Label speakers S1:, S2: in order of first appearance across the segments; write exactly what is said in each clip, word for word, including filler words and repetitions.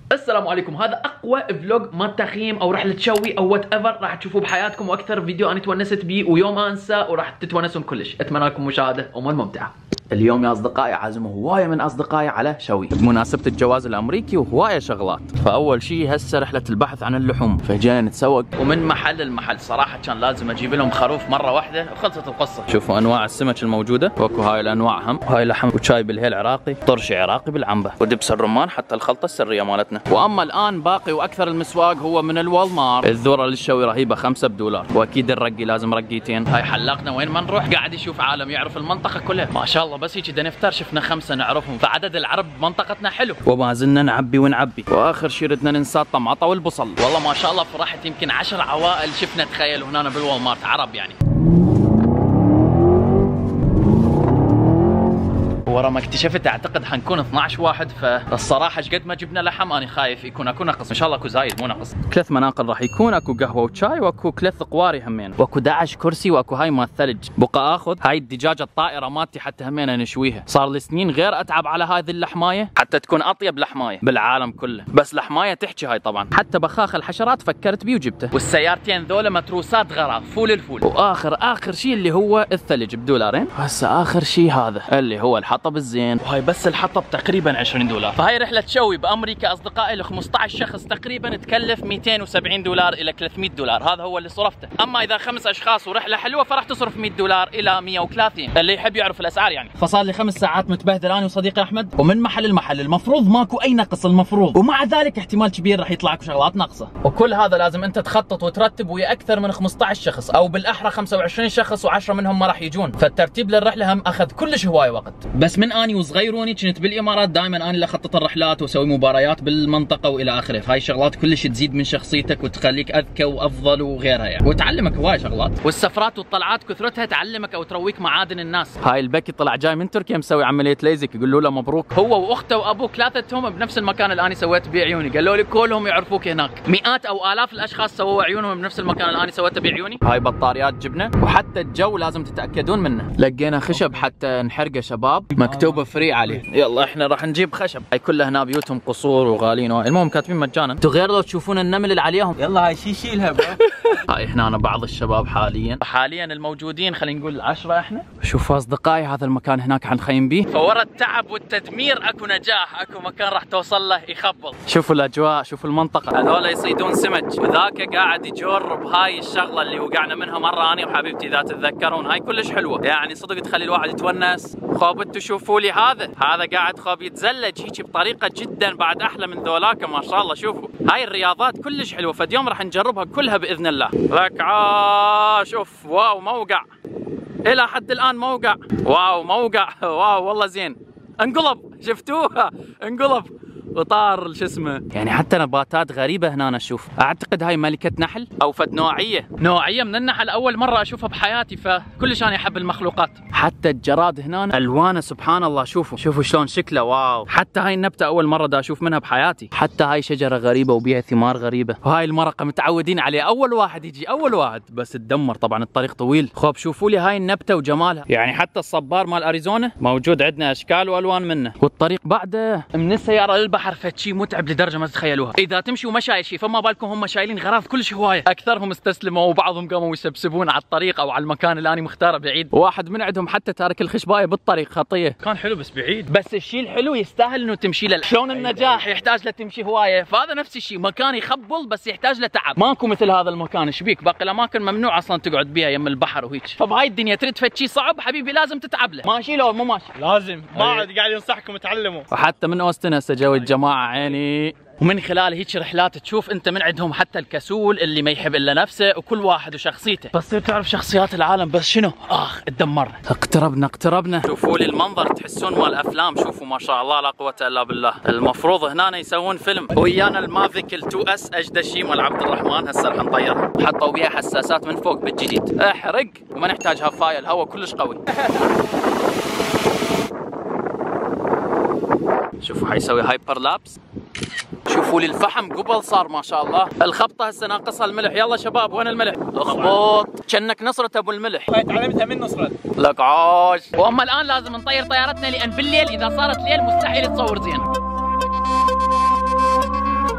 S1: السلام عليكم. هذا اقوى فلوج ما تخييم او رحله شوي او وات ايفر راح تشوفوه بحياتكم، واكثر فيديو انا تونست بيه ويوم ما انسى وراح تتونسون كلش. اتمنى لكم مشاهده ومن ممتعه. اليوم يا اصدقائي عازم هوايه من اصدقائي على شوي بمناسبه الجواز الامريكي وهوايه شغلات. فاول شيء هسه رحله البحث عن اللحوم، فجينا نتسوق ومن محل لمحل. صراحه كان لازم اجيب لهم خروف مره واحده وخلصت القصه. شوفوا انواع السمك الموجوده، واكو هاي الانواع هم، هاي لحم وشاي بالهيل عراقي، طرش عراقي بالعنبه، ودبس الرمان، حتى الخلطه السريه مالتنا. واما الان باقي واكثر المسواق هو من الوالمار. الذره للشوي رهيبه خمسة بدولار، واكيد الرقي لازم رقيتين. هاي حلاقنا وين ما نروح قاعد يشوف عالم، يعرف المنطقه كلها ما شاء الله. بس هيك نفتر شفنا خمسه نعرفهم، فعدد العرب بمنطقتنا حلو. وما زلنا نعبي ونعبي، واخر شيء ردنا ننسى الطماطه والبصل. والله ما شاء الله فرحت، يمكن عشر عوائل شفنا تخيلوا هنا بالوالمارت عرب يعني. ورا ما اكتشفت اعتقد حنكون اثنعش واحد، فالصراحه ايش قد ما جبنا لحم انا خايف يكون اكو نقص. ان شاء الله اكو زايد مو نقص. ثلاث مناقل راح يكون، اكو قهوه وشاي، واكو ثلاث قواري همين، واكو أحد عشر كرسي، واكو هاي مال ثلج. بقى اخذ هاي الدجاجه الطائره مالتي حتى همين نشويها. صار لي سنين غير اتعب على هذه اللحمايه حتى تكون اطيب لحمايه بالعالم كله، بس لحمايه تحكي هاي طبعا. حتى بخاخ الحشرات فكرت بيه وجبته. والسيارتين ذولا متروسات غراض فول الفول. واخر اخر شيء اللي هو الثلج بدولارين. هسه اخر شيء هذا اللي هو الحطب الزين، وهاي بس الحطب تقريبا عشرين دولار. فهاي رحله شوي بامريكا اصدقائي ل خمسطعش شخص تقريبا تكلف مئتين وسبعين دولار الى ثلاثمئة دولار. هذا هو اللي صرفته. اما اذا خمس اشخاص ورحله حلوه فراح تصرف مئة دولار الى مئة وثلاثين، اللي يحب يعرف الاسعار يعني. فصار لي خمس ساعات متبهدل انا وصديقي احمد، ومن محل لمحل. المفروض ماكو اي نقص المفروض، ومع ذلك احتمال كبير راح يطلع لكم شغلات ناقصه. وكل هذا لازم انت تخطط وترتب ويا اكثر من خمسطعش شخص، او بالاحرى خمسة وعشرين شخص وعشرة منهم ما راح يجون. فالترتيب للرحله هم اخذ كلش هواي وقت. بس من اني وصغيروني كنت بالامارات دائما انا اللي اخطط الرحلات واسوي مباريات بالمنطقه والى اخره. هاي الشغلات كلش تزيد من شخصيتك وتخليك اذكى وافضل وغيرها يعني، وتعلمك هواي شغلات. والسفرات والطلعات كثرتها تعلمك او ترويك معادن الناس. هاي البكي طلع جاي من تركيا مسوي عمليه ليزك، يقولوا له مبروك. هو واخته وابوه ثلاثتهم بنفس المكان اللي انا سويت به عيوني. قالوا لي كلهم يعرفوك هناك. مئات او الاف الاشخاص سووا عيونهم بنفس المكان اللي انا سويته بعيوني. هاي بطاريات جبنه، وحتى الجو لازم تتاكدون منه. لقينا خشب حتى نحرقه شباب، مكتوب فري عليه. يلا احنا راح نجيب خشب. هاي كلها هنا بيوتهم قصور وغاليين، المهم كاتبين مجانا. انتوا غير لو تشوفون النمل اللي عليهم.
S2: يلا هاي شي شيلها بقى.
S1: هاي هنا أنا بعض الشباب حاليا حاليا الموجودين، خلينا نقول عشرة احنا. شوفوا اصدقائي هذا المكان هناك حنخيم بيه. فورا التعب والتدمير اكو نجاح، اكو مكان راح توصل له يخبل. شوفوا الاجواء، شوفوا المنطقه. هذول يصيدون سمك، وذاك قاعد يجرب هاي الشغله اللي وقعنا منها مره انا وحبيبتي اذا تتذكرون. هاي كلش حلوه يعني، صدق تخلي الواحد يتونس. خوب انتوا شوفوا لي هذا هذا قاعد خوب يتزلج هيك بطريقه جدا بعد احلى من ذولاك ما شاء الله. شوفوا هاي الرياضات كلش حلوه، فاليوم راح نجربها كلها باذن الله. لك عا شوف، واو موقع الى حد الان موقع، واو موقع، واو والله زين. انقلب، شفتوها انقلب وطار شو اسمه يعني. حتى نباتات غريبه هنا اشوف. اعتقد هاي ملكه نحل او فد نوعيه نوعيه من النحل، اول مره اشوفها بحياتي. فكلش انا احب المخلوقات. حتى الجراد هنا الوانه سبحان الله. شوفوا شوفوا شلون شكله، واو. حتى هاي النبته اول مره دا اشوف منها بحياتي. حتى هاي شجره غريبه وبيها ثمار غريبه. وهاي المرقه متعودين عليه، اول واحد يجي اول واحد بس تدمر. طبعا الطريق طويل. خوب شوفوا لي هاي النبته وجمالها يعني. حتى الصبار مال اريزونا موجود عندنا اشكال والوان منه. والطريق بعده من السياره للبحر حرفت شيء متعب لدرجه ما تتخيلوها. اذا تمشي وما شايل شيء فما بالكم هم شايلين غراض كلش هوايه. اكثرهم استسلموا وبعضهم قاموا يسبسبون على الطريق او على المكان اللي انا مختاره بعيد. واحد من عندهم حتى تارك الخشبايه بالطريق خطيه. كان حلو بس بعيد. بس الشيء الحلو يستاهل انه تمشي له. شلون النجاح يحتاج له تمشي هوايه، فهذا نفس الشيء. مكان يخبل بس يحتاج له تعب. ماكو مثل هذا المكان. ايش بيك؟ باقي الاماكن ممنوع اصلا تقعد بيها يم البحر وهيك. فبهاي الدنيا تريد فد شيء صعب حبيبي لازم تتعب له. ماشي لو مو ماشي
S2: لازم. بعد قاعد ينصحكم تعلموا.
S1: وحتى من اوستن هسه جو الجماعه عيني. ومن خلال هيك رحلات تشوف انت من عندهم حتى الكسول اللي ما يحب الا نفسه، وكل واحد وشخصيته. بس تعرف شخصيات العالم بس شنو اخ تدمرنا. اقتربنا اقتربنا. شوفوا لي المنظر تحسون مال افلام. شوفوا ما شاء الله لا قوه الا بالله. المفروض هنا يسوون فيلم. ويانا المافيك التو اس اجدى شيء مال عبد الرحمن. هسه راح نطير. حطوا بيها حساسات من فوق بالجديد. احرق وما نحتاج هفايه، الهواء كلش قوي. شوفوا حيسوي هايبر لابس. شوفوا لي الفحم قبل صار ما شاء الله. الخبطه هسه ناقصها الملح. يلا شباب وين الملح؟ اخبط كأنك نصرة ابو الملح.
S2: هاي تعلمتها من نصرة.
S1: لك عاش. واما الان لازم نطير طيارتنا لان بالليل اذا صارت ليل مستحيل تصور زين.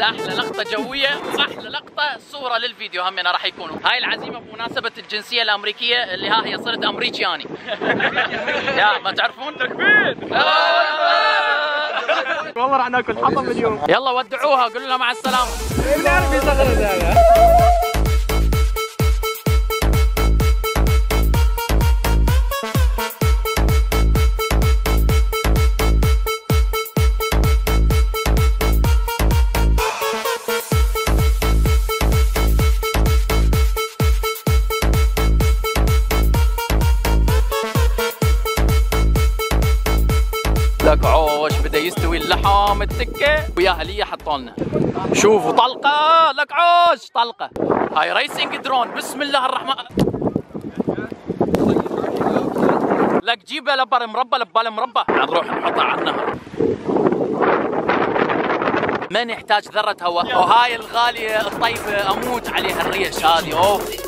S1: احلى لقطه جويه واحلى لقطه صوره للفيديو همنا راح يكونوا. هاي العزيمه بمناسبه الجنسيه الامريكيه اللي ها هي صرت امريكاني. يا ما تعرفون تكبير.
S2: والله راح ناكل حطب اليوم.
S1: يلا ودعوها قولوا لها مع السلامه.
S2: بنعرف يصغر هذا.
S1: لك عوش بدا يستوي اللحم التكه وياها ليا حطوا لنا. شوفوا طلقه لك عوش طلقه. هاي ريسنج درون بسم الله الرحمن. لك جيبها لبر مربى لبال مربى. نروح نحطها على النهر. ما نحتاج ذرة هواء. وهاي الغالية الطيبة اموت عليها الريش هذه. اوف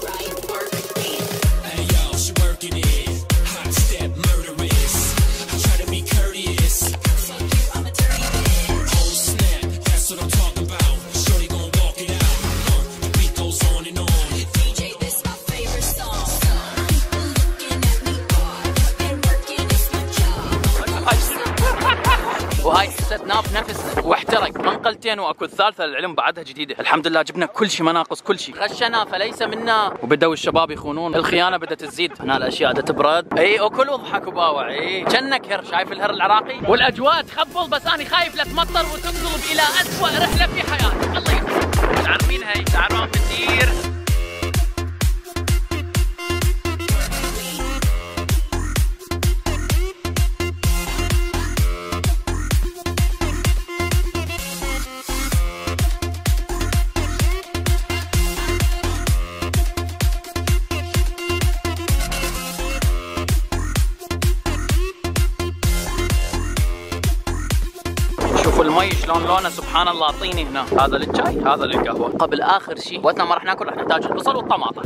S1: وهاي حسيتنا بنفسنا واحترق منقلتين واكو الثالثه العلم بعدها جديده. الحمد لله جبنا كل شيء مناقص كل شيء. غشنا فليس منا. وبدأوا الشباب يخونون. الخيانه بدأت تزيد. هنا الاشياء بدأت تبرد. اي وكل اضحك وباوع. اي كأنك هر. شايف الهر العراقي؟ والاجواء تخبل بس انا خايف لا تمطر وتنقلب الى اسوء رحله في حياتي. الله يستر. تعرفين هي تعرفون كثير. شوفوا المي شلون لونه سبحان الله. اعطيني هنا. هذا للشاي هذا للقهوه. قبل اخر شيء وقتنا ما راح ناكل راح نحتاج البصل والطماطم.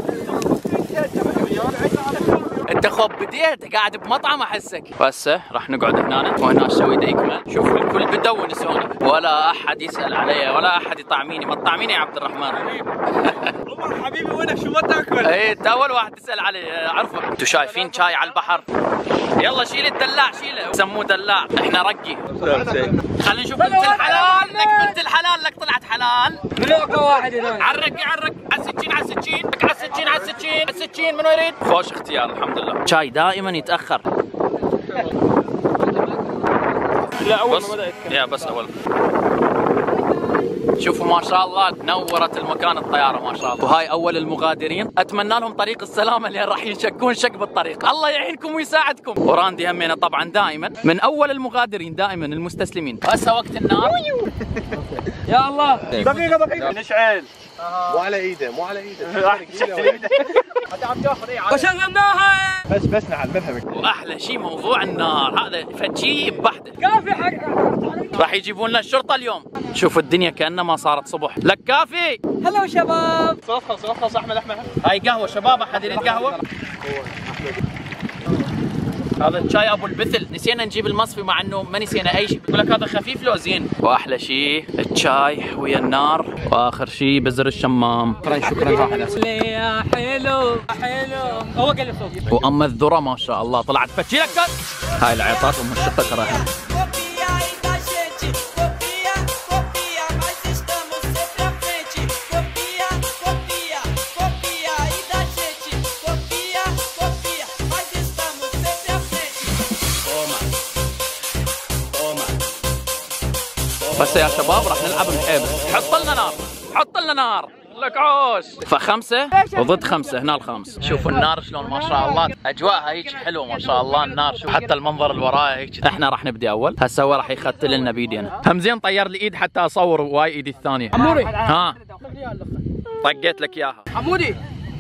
S1: انت خب بديت قاعد بمطعم احسك. وهسه راح نقعد هنا وهنا الشوي دا يكمل. شوفوا الكل بدوا ونسونا ولا احد يسال علي ولا احد يطعميني. ما تطعميني يا عبد الرحمن.
S2: عمر حبيبي وينك شو ما تاكل؟
S1: اي انت اول واحد تسال علي اعرفك. انتوا شايفين شاي على البحر. يلا شيل الدلاع شيله. سموه دلاع احنا رقي. خلينا نشوف بنت الحلال. لك بنت الحلال لك طلعت حلال.
S2: من اقوى واحد هنا.
S1: عرق عرق على السكين على السكين على السكين على السكين على السكين. منو يريد؟ خوش اختيار الحمد لله. شاي دائما يتاخر.
S2: لا اول
S1: بس
S2: ما بدأت.
S1: يا بس اول. شوفوا ما شاء الله نورت المكان الطياره ما شاء الله. وهاي اول المغادرين. اتمنى لهم طريق السلامه اللي راح ينشكون شق بالطريق. الله يعينكم ويساعدكم. وراندي همينه طبعا دائما من اول المغادرين دائما المستسلمين. هسه وقت النار.
S2: يا الله. دقيقه دقيقه نشعل.
S3: مو على ايده مو على ايده.
S2: وشغلناها.
S3: بس بس نعم مذهبك.
S1: واحلى شيء موضوع النار هذا فشي بحده.
S2: كافي حق.
S1: راح يجيبون لنا الشرطه اليوم. شوفوا الدنيا كانها ما صارت صبح. لك كافي.
S2: هلا شباب. صوت خلص صوت خلص احمد احمد.
S1: هاي قهوه شباب. احد يريد قهوه؟ هذا الشاي ابو البثل. نسينا نجيب المصفي مع انه ما نسينا اي شيء. بقول لك هذا خفيف لو زين. واحلى شيء الشاي ويا النار. واخر شيء بزر الشمام. شكرا شكرا
S2: يا حلو حلو. هو قال لي صوت.
S1: واما الذره ما شاء الله طلعت فتشي لك. هاي العيطات ام الشقه تراها. بس يا شباب راح نلعب الحيبه. حط لنا نار حط لنا نار. لك عوش. فخمسه وضد خمسه. هنا الخامس. شوفوا النار شلون ما شاء الله. اجواءها هيك حلوه ما شاء الله النار. شوف حتى المنظر اللي ورايا هيك. احنا راح نبدي اول. هسه هو راح يختل لنا بايدينا. همزين طير لي ايد حتى اصور واي ايدي الثانيه.
S2: عموري.
S1: ها طقيت لك اياها.
S2: حمودي.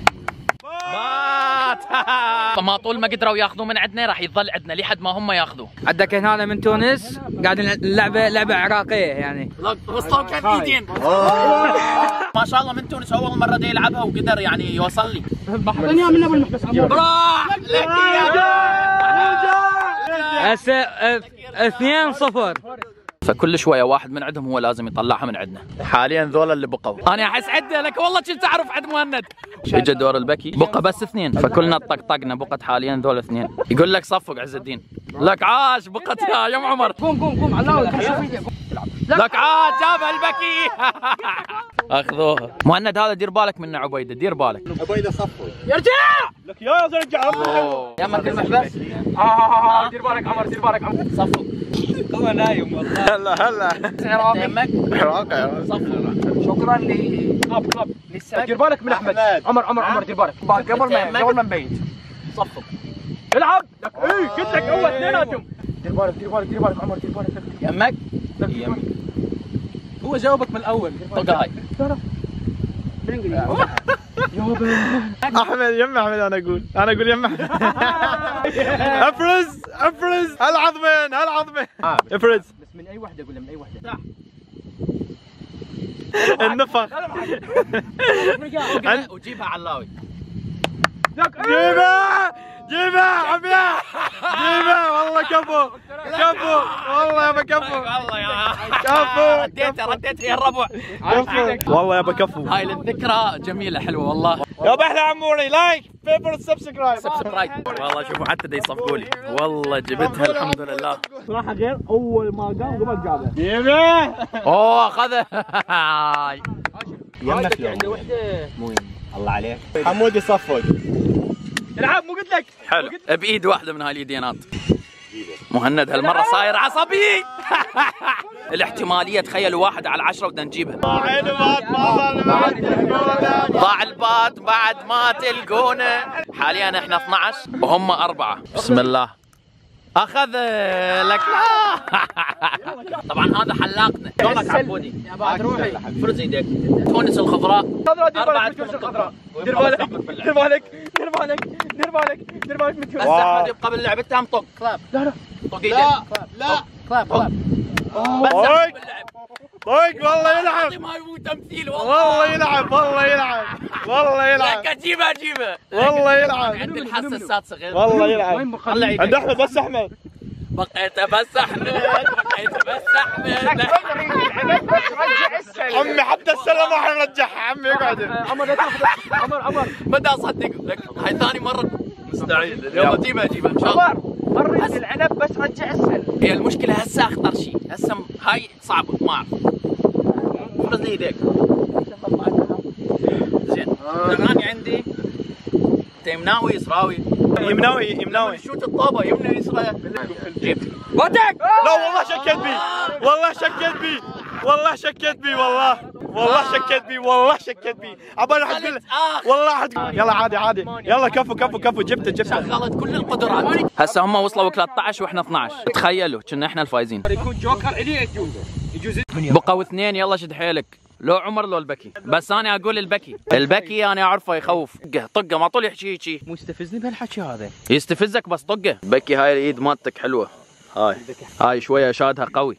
S1: مات. فما طول ما قدروا ياخذوه من عندنا راح يظل عندنا لحد ما هم ياخذوه.
S2: عندك هنا من تونس قاعد اللعبه لعبه عراقيه يعني.
S1: وصلوا كم ايدين. ما شاء الله من تونس اول مره دي يلعبها وقدر يعني يوصل لي.
S2: اعطيني اياها من ابو المحبس.
S1: راح لك يا
S2: هسه اثنين صفر.
S1: فكل شويه واحد من عندهم هو لازم يطلعها من عندنا. حاليا ذولا اللي بقوا، انا احس عده لك والله كنت اعرف عند مهند. اجى دور البكي، بقى بس اثنين، فكلنا طقطقنا، بقت حاليا ذول اثنين. يقول لك صفق عز الدين، لك عاش بقت يا يا ام عمر.
S2: قوم قوم قوم علاوي
S1: لك عاد جابها البكي. اخذوها. مهند هذا دير بالك منه عبيده، دير بالك.
S3: عبيده صفوا
S1: يرجع
S3: لك يا رجع
S1: يا اما كلمه بس.
S2: اه دير بالك عمر، دير بالك عمر.
S1: صفق
S3: هو نايم والله. هلا هلا
S2: عراقي
S1: يمك
S3: عراقي
S1: صفق.
S2: شكرا ل كلاب كلاب لسه. دير بالك من احمد. عمر عمر عمر دير بالك قبل ما قبل ما نبيت.
S1: صفق
S2: العب لك ايه قلت لك هو اثنيناتهم. دير بالك دير بالك دير بالك عمر، دير بالك.
S1: يمك
S2: يمك هو جاوبك من الاول.
S1: طق هاي
S3: احمد يم احمد. انا اقول انا اقول يم احمد. افرز افرز هالعظمين هالعظمين افرز.
S2: بس من اي وحده، اقول له من اي وحده.
S3: النفخ.
S1: وجيبها علاوي.
S3: جيبها جيبها عمياء جيبها والله كفو كفو والله يابا كفو
S1: والله يا
S3: كفو
S1: رديتها رديتها يا الربع.
S3: كفو والله يابا كفو.
S1: هاي للذكرى جميله حلوه والله.
S3: يابا احلى عموري لايك فيفورت سبسكرايب
S1: سبسكرايب. والله شوفوا حتى دا يصفقوا لي، والله جبتها الحمد لله.
S2: صراحه غير اول ما قام قبل جابها.
S3: جيبها.
S1: اوه اخذها.
S3: يمك
S2: عنده وحده
S3: مو الله عليك. حمود يصفق.
S2: العب مو قلت لك.
S1: حلو بايد واحده من هاي اليدينات. مهند هالمره صاير عصبي. الاحتماليه تخيلوا واحد على عشرة بدنا نجيبها. ضاع البات بعد ما تلقونه. حاليا احنا اثنعش وهم أربعة. بسم الله. اخذ لك لا. طبعا هذا حلاقنا. شلونك عبودي؟
S2: بعد روحي.
S1: فرز ايدك. تونس الخضراء.
S2: أربعة تونس الخضراء. دير بالك دير بالك دير بالك دير بالك دير بالك من تونس.
S1: بس احمد يبقى باللعب التام طق. كلاب.
S2: لا لا
S1: طق ايدك.
S3: لا
S2: كلاب كلاب.
S1: بس
S3: طق طق والله يلعب
S1: ما يبغى تمثيل والله.
S3: والله يلعب والله يلعب والله يلعب
S1: لك جيبها جيبها.
S3: والله يلعب
S1: عندي الحاسه السادسه غير.
S3: والله يلعب.
S1: طلع
S3: عند
S1: ايدك.
S3: احمد بس احمد.
S1: بقيت بس احمد بقيت بس احمد.
S3: عمي حتى السلة ما حنرجعها. عمي اقعد.
S2: عمر لا تاخذ. عمر عمر
S1: بدي اصدق لك هاي ثاني مره مستعيد. اليوم جيبها جيبها ان شاء الله.
S2: مرة العنب بس رجع اسفل.
S1: هي المشكله هسه اخطر شيء هسه هاي صعبه ما اعرف. فرز لي ايديك. زين الان عندي يمناوي يسراوي.
S3: يمناوي يمناوي.
S1: شوت الطابه يمنى يسرى. جيب
S2: ودك.
S3: لا والله شكيت بي والله شكيت بي والله شكيت بي والله والله شكيت بي والله شكيت بي. عبالي راح تقول والله راح تقول يلا عادي عادي يلا كفو كفو كفو جبته جبته.
S1: شغلت كل القدرات. هسه هم وصلوا ثلاثة عشر واحنا اثنعش. تخيلوا كنا احنا الفايزين.
S2: يكون جوكر الي يجوز يجوز.
S1: بقوا اثنين يلا شد حيلك. لو عمر لو البكي. بس انا اقول البكي. البكي انا اعرفه يخوف. طقه طقه ما طول يحكي هيجي.
S2: مو يستفزني بهالحكي هذا.
S1: يستفزك بس طقه. البكي هاي الايد مالتك حلوه. هاي هاي شويه شادها قوي.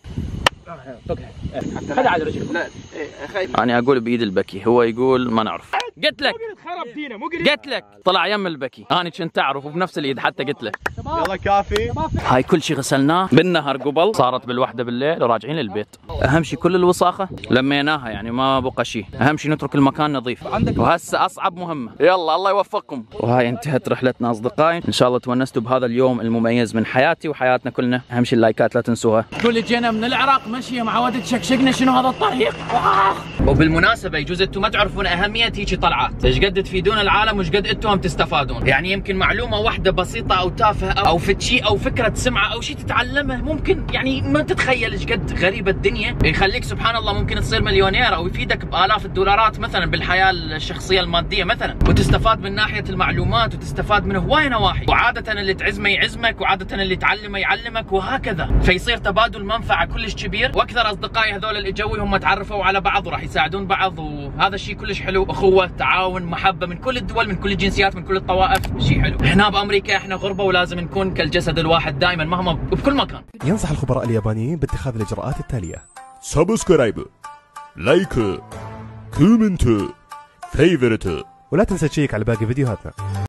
S2: طقها خذ على رجلك. لا
S1: انا اقول بايد البكي هو يقول ما نعرف. قلت لك
S2: خرب دينا مو قريب.
S1: قلت لك طلع يم البكي. انا كنت اعرف وبنفس الايد حتى قلت له.
S3: يلا كافي.
S1: هاي كل شيء غسلناه بالنهر قبل. صارت بالوحده بالليل وراجعين للبيت. اهم شيء كل الوساخه لميناها يعني ما بقى شيء. اهم شيء نترك المكان نظيف. وهسه اصعب مهمه. يلا الله يوفقكم. وهاي انتهت رحلتنا اصدقائي. ان شاء الله تونستوا بهذا اليوم المميز من حياتي وحياتنا كلنا. اهم شيء اللايكات لا تنسوها. تقول جينا من العراق مشي مع ودك شكشقنا شنو هذا الطريق. وبالمناسبه يجوز انتم ما تعرفون اهميه هيجي طلعات. ايش قد تفيدون العالم وايش قد انتم تستفادون. يعني يمكن معلومه واحده بسيطه او تافهه او فد شيء او فكره تسمعه او شيء تتعلمه ممكن يعني ما تتخيل ايش قد غريبه الدنيا. يخليك سبحان الله ممكن تصير مليونير او يفيدك بالاف الدولارات مثلا بالحياه الشخصيه الماديه مثلا. وتستفاد من ناحيه المعلومات وتستفاد من هواي نواحي. وعاده اللي تعزمه يعزمك وعاده اللي تعلمه يعلمك وهكذا. فيصير تبادل منفعه كلش كبير. واكثر اصدقائي هذول اللي اجوا هم تعرفوا على بعض وراح يساعدون بعض. وهذا الشيء كلش حلو. اخوه تعاون محبه من كل الدول من كل الجنسيات من كل الطوائف. شيء حلو. هنا بامريكا احنا غربه ولازم نكون كالجسد الواحد دائما مهما بكل مكان.
S4: ينصح الخبراء اليابانيين باتخاذ الاجراءات التاليه: سبسكرايب، لايك، كومنت، فيفرت، ولا تنسى تشيك على باقي فيديوهاتنا.